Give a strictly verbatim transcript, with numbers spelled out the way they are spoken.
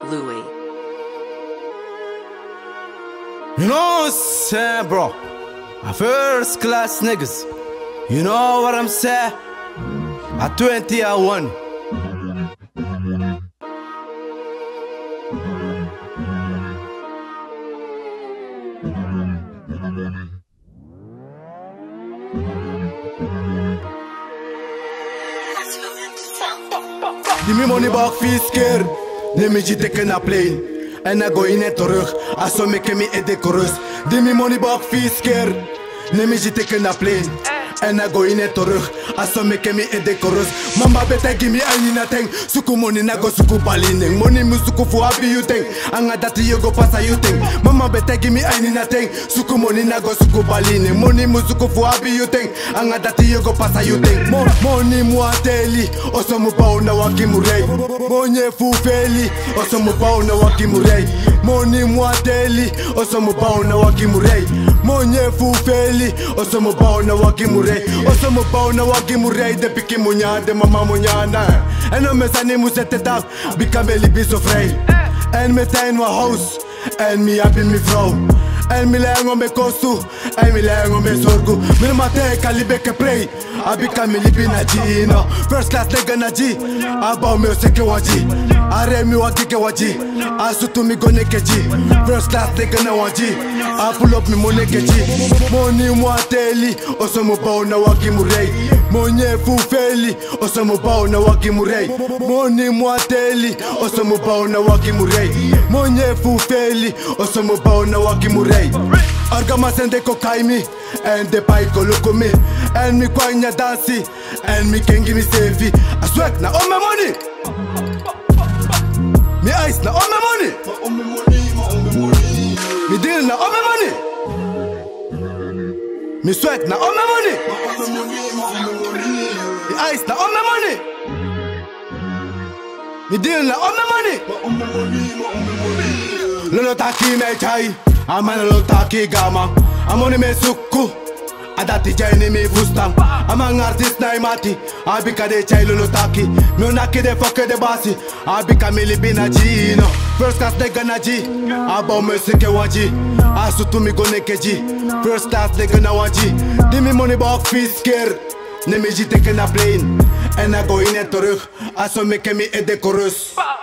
Louis. You know what I'm saying, bro? A first class niggas. You know what I'm saying? A twenty I one. Give me money back, feel scared. Neem me je teken na plane. En dan go je net terug. Als zo make me decorous. Give me money back, feel scared. Neem me je teken na plane. En dan go je net terug. Als zo make me decorous. Mama beta give me any nothing. Suku money na go suku balining. Money mu suku fu happy you think. Anga dati you go pasa you think. Mama beta give me any nothing. Suku money na go suku balining. Money mu suku fu happy you think. Anga dati you go pasa you think. Mon money mu ateli. Oso mu pa una wakimurei. Money fu feli. Oso mu pa una wakimurei. Money mu ateli. Oso mu pa una wakimurei. Money fu feli. Oso mu pa una wakimurei. Oso mu pa una wakimurei. De piki munya de mama munya na. En om me sani mu sette dag. Bikabeli biso vrij. En meteen wa house. En mi happy mi vrouw. En mi lengo me kostu. En mi lengo me zorgu. Mi mate kalibe ke prey. Abika mi libi na ji no. First class nigga na ji. Aba mi oseke waji. Are mi wakike waji. Asutu mi gone keji. First class nigga na waji. I pull up mi money keji. Money mwateli. Oso mo bao na wakimurei. Money fu feli. Oso mo bao na wakimurei. Money mwateli. Oso mo bao na wakimurei. Money fu feli. Oso mo bao na wakimurei. Argama sende ko kaimi. En de pai ko look me. En mi kwanya dansi. En mi kengi mi sevi. I sweat na on my money. Mi ice na on my money. Mi deal na on my money. Mi sweat na on my money. Mi ice na on my money. Mi deal na on my money. Lolo taki me chai. Amana lolo taki gama. Amoni me suku. Adati jaini mi fustam. Amang artist na imati. Abika de chai lolo taki. Mi unaki de foke de basi. Abika mi libi na ji no. First class nigga na ji. Aba me sike waji. Asutu mi gone keji. First class nigga na waji. Di mi money back feel scared. Neem me je teken na plane. En dan go je net terug. Als zo make me decorous.